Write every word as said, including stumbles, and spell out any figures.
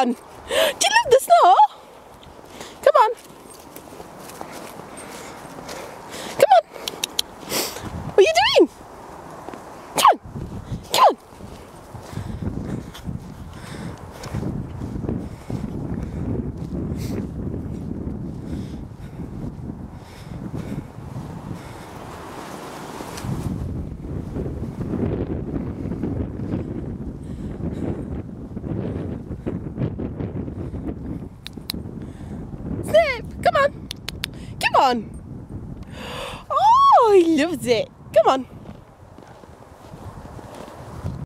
on. Do you love the snow? Come on. Come on. What are you doing? Come on. Come on. Snip, come on. Come on. Oh, he loves it. Come on.